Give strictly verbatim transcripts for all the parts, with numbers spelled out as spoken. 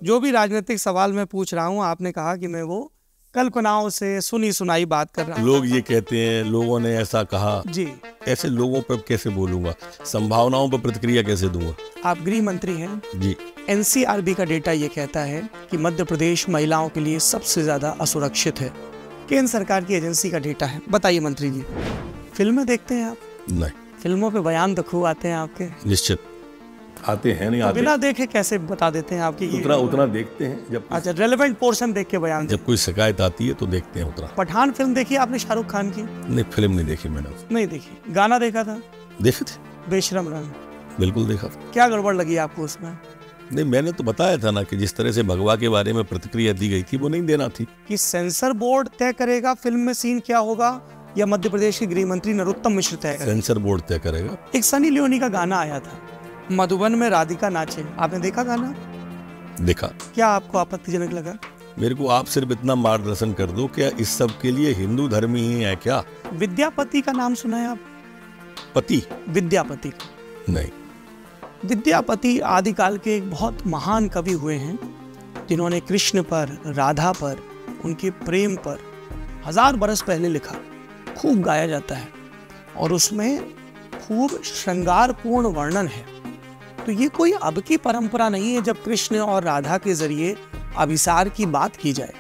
जो भी राजनीतिक सवाल मैं पूछ रहा हूँ, आपने कहा कि मैं वो कल्पनाओं से सुनी सुनाई बात कर रहा हूँ। लोग ये कहते हैं, लोगों ने ऐसा कहा जी, ऐसे लोगों पर कैसे बोलूंगा, संभावनाओं पर प्रतिक्रिया कैसे दूंगा। आप गृह मंत्री हैं जी। एन सी आर बी का डेटा ये कहता है कि मध्य प्रदेश महिलाओं के लिए सबसे ज्यादा असुरक्षित है। केंद्र सरकार की एजेंसी का डेटा है। बताइए मंत्री जी, फिल्में देखते हैं आप? नहीं। फिल्मों पे बयान तो खूब आते हैं आपके। निश्चित आते हैं, नहीं तो आते बिना देखे कैसे बता देते हैं आपकी? उतना उतना देखते हैं जब अच्छा, रेलेवेंट पोर्शन देख के बयान। जब कोई शिकायत आती है तो देखते हैं उतना। पठान फिल्म देखी आपने शाहरुख खान की? नहीं, फिल्म नहीं देखी मैंने। नहीं देखी। गाना देखा था? देखे थे। बेशरम रंग बिल्कुल देखा था। क्या गड़बड़ लगी आपको उसमें? नहीं, मैंने तो बताया था ना कि जिस तरह से भगवा के बारे में प्रतिक्रिया दी गई थी वो नहीं देना थी। कि सेंसर बोर्ड तय करेगा फिल्म में सीन क्या होगा या मध्य प्रदेश के गृह मंत्री नरोत्तम मिश्र तय करेगा? सेंसर बोर्ड तय करेगा। एक सनी लियोनी का गाना आया था, मधुबन में राधिका नाचे, आपने देखा गाना? देखा। क्या आपको आपत्तिजनक लगा? मेरे को आप सिर्फ इतना मार्गदर्शन कर दो, क्या इस सब के लिए हिंदू धर्म ही है क्या? विद्यापति का नाम सुना है आप? पति? विद्यापति का नहीं। विद्यापति आदिकाल के एक बहुत महान कवि हुए हैं जिन्होंने कृष्ण पर, राधा पर, उनके प्रेम पर हजार बरस पहले लिखा। खूब गाया जाता है और उसमें खूब श्रृंगारपूर्ण वर्णन है। तो ये कोई अब की परंपरा नहीं है जब कृष्ण और राधा के जरिए अभिसार की बात की जाए।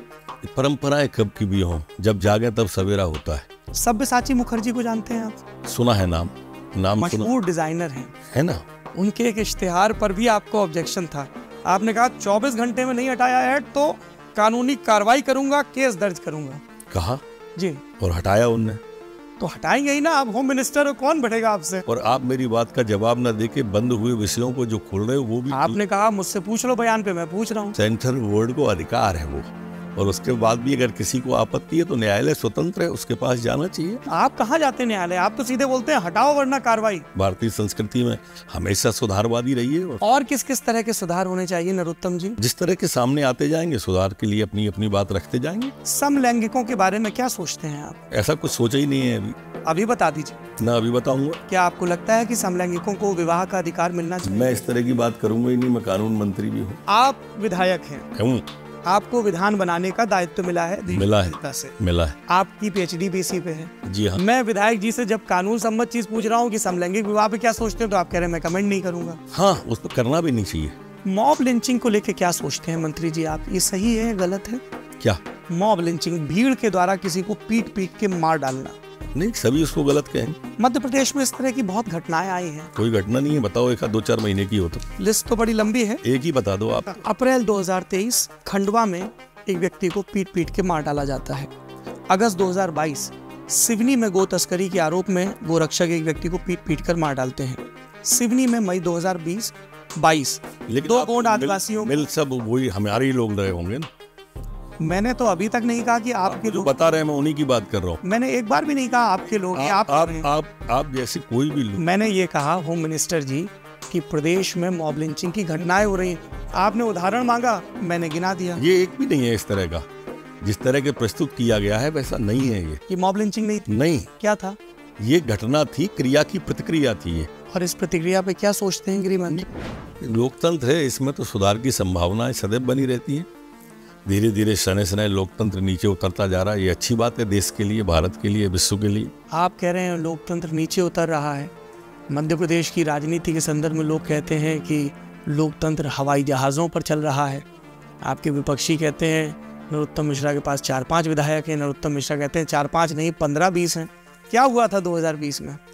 परंपराएं कब की भी हों, जब जागे तब सवेरा होता है। सब्यसाची मुखर्जी को जानते हैं आप? सुना है नाम। नाम मशहूर डिजाइनर हैं, है ना? उनके एक इश्तिहार पर भी आपको ऑब्जेक्शन था। आपने कहा चौबीस घंटे में नहीं हटाया है तो कानूनी कार्रवाई करूंगा, केस दर्ज करूंगा। कहा जी, और हटाया उनने। तो हटाएंगे ही ना, आप होम मिनिस्टर हो, कौन बैठेगा आपसे? और आप मेरी बात का जवाब न देके बंद हुए विषयों को जो खोल रहे हो वो भी आपने कहा मुझसे पूछ लो बयान पे, मैं पूछ रहा हूँ। सेंटर बोर्ड को अधिकार है वो, और उसके बाद भी अगर किसी को आपत्ति है तो न्यायालय स्वतंत्र है, उसके पास जाना चाहिए। आप कहाँ जाते हैं न्यायालय? आप तो सीधे बोलते हैं हटाओ वरना कार्रवाई। भारतीय संस्कृति में हमेशा सुधारवादी रही है। और किस किस तरह के सुधार होने चाहिए नरोत्तम जी? जिस तरह के सामने आते जाएंगे सुधार के लिए अपनी अपनी बात रखते जाएंगे। समलैंगिकों के बारे में क्या सोचते हैं आप? ऐसा कुछ सोचा ही नहीं है अभी। अभी बता दीजिए। ना, अभी बताऊंगा। क्या आपको लगता है कि समलैंगिकों को विवाह का अधिकार मिलना चाहिए? मैं इस तरह की बात करूंगा ही नहीं, मैं कानून मंत्री भी हूँ। आप विधायक हैं, हूँ। आपको विधान बनाने का दायित्व मिला है? मिला है से। मिला है। आपकी पीएचडी भी इसी पे है। जी हाँ। मैं विधायक जी से जब कानून सम्मत चीज पूछ रहा हूँ कि समलैंगिक विवाह पे क्या सोचते हैं, तो आप कह रहे हैं मैं कमेंट नहीं करूंगा। हाँ, उसको करना भी नहीं चाहिए। मॉब लिंचिंग को लेके क्या सोचते हैं मंत्री जी आप? ये सही है, गलत है? क्या मॉब लिंचिंग, भीड़ के द्वारा किसी को पीट पीट के मार डालना? नहीं, सभी उसको गलत कहेंगे। मध्य प्रदेश में इस तरह की बहुत घटनाएं आई हैं। कोई घटना नहीं है, बताओ एक दो चार महीने की हो तो। लिस्ट तो बड़ी लंबी है, एक ही बता दो आप। अप्रैल दो हज़ार तेईस खंडवा में एक व्यक्ति को पीट पीट के मार डाला जाता है। अगस्त दो हज़ार बाईस सिवनी में गो तस्करी के आरोप में गोरक्षक एक व्यक्ति को पीट पीट कर मार डालते हैं। सिवनी में मई दो हज़ार बीस बाईस दो गोंड आदिवासियों मिल सब वही हमारे ही लोग रहे होंगे ना। मैंने तो अभी तक नहीं कहा कि आपके लोग बता रहे हैं, मैं उन्हीं की बात कर रहा हूँ। मैंने एक बार भी नहीं कहा आपके लोग। आप आप आप, आप जैसे कोई भी लोग। मैंने ये कहा होम मिनिस्टर जी कि प्रदेश में मॉब लिंचिंग की घटनाएं हो रही हैं। आपने उदाहरण मांगा, मैंने गिना दिया। ये एक भी नहीं है इस तरह का, जिस तरह के प्रस्तुत किया गया है वैसा नहीं है ये। ये मॉब लिंचिंग नहीं थी? नहीं। क्या था? ये घटना थी, क्रिया की प्रतिक्रिया थी ये। और इस प्रतिक्रिया पे क्या सोचते हैं गृह मंत्री? लोकतंत्र है, इसमें तो सुधार की संभावनाएं सदैव बनी रहती है। धीरे धीरे शनै शनै लोकतंत्र नीचे उतरता जा रहा है, ये अच्छी बात है देश के लिए, भारत के लिए, विश्व के लिए। आप कह रहे हैं लोकतंत्र नीचे उतर रहा है। मध्य प्रदेश की राजनीति के संदर्भ में लोग कहते हैं कि लोकतंत्र हवाई जहाज़ों पर चल रहा है। आपके विपक्षी कहते हैं नरोत्तम मिश्रा के पास चार पांच विधायक हैं, नरोत्तम मिश्रा कहते हैं चार पांच नहीं पंद्रह बीस हैं। क्या हुआ था दो हज़ार बीस में?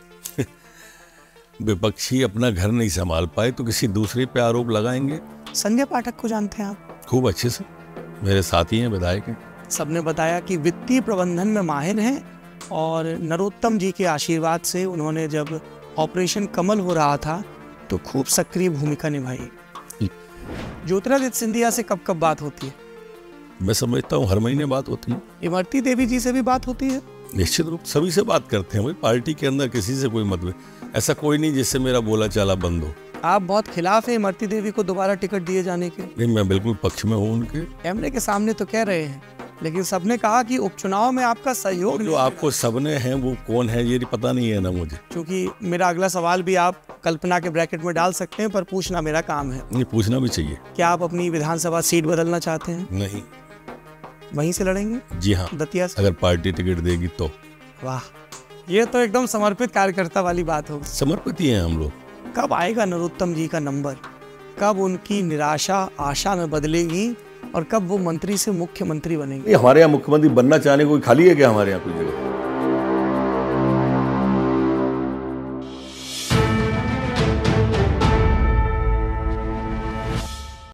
विपक्षी अपना घर नहीं संभाल पाए तो किसी दूसरे पे आरोप लगाएंगे। संजय पाठक को जानते हैं आप? खूब अच्छे से, मेरे साथी हैं, विधायक हैं। सबने बताया कि वित्तीय प्रबंधन में माहिर हैं और नरोत्तम जी के आशीर्वाद से उन्होंने जब ऑपरेशन कमल हो रहा था तो खूब सक्रिय भूमिका निभाई। ज्योतिरादित्य सिंधिया से कब कब बात होती है? मैं समझता हूँ हर महीने बात होती है। इमरती देवी जी से भी बात होती है? निश्चित रूप सभी से बात करते हैं भाई, पार्टी के अंदर किसी से कोई मतभेद ऐसा कोई नहीं जिससे मेरा बोला चाला बंद हो। आप बहुत खिलाफ हैं इमरती देवी को दोबारा टिकट दिए जाने के? नहीं, मैं बिल्कुल पक्ष में हूँ उनके। कैमरे के सामने तो कह रहे हैं लेकिन सबने कहा कि उपचुनाव में आपका सहयोग जो नहीं आपको सबने हैं वो कौन है ये पता नहीं है ना मुझे। क्योंकि मेरा अगला सवाल भी आप कल्पना के ब्रैकेट में डाल सकते हैं, पर पूछना मेरा काम है। ये पूछना भी चाहिए। क्या आप अपनी विधानसभा सीट बदलना चाहते हैं? नहीं। वहीं से लड़ेंगे? जी हाँ, दतिया से? अगर पार्टी टिकट देगी तो। वाह, ये तो एकदम समर्पित कार्यकर्ता वाली बात होगी। समर्पित ही हैं हम लोग। कब आएगा नरोत्तम जी का नंबर? कब उनकी निराशा आशा में बदलेगी और कब वो मंत्री से मुख्यमंत्री बनेंगे? हमारे यहाँ मुख्यमंत्री बनना चाहने कोई खाली है क्या हमारे यहाँ कोई जगह?